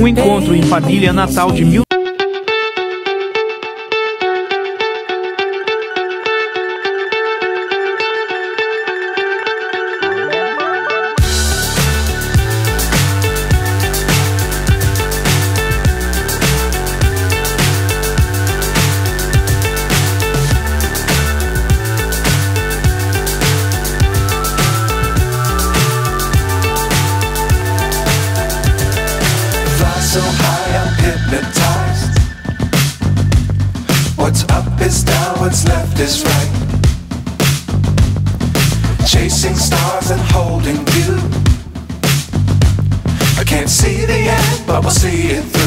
Um encontro em Padilha, Natal de 1000. So high I'm hypnotized. What's up is down, what's left is right. Chasing stars and holding you. I can't see the end, but we'll see it through.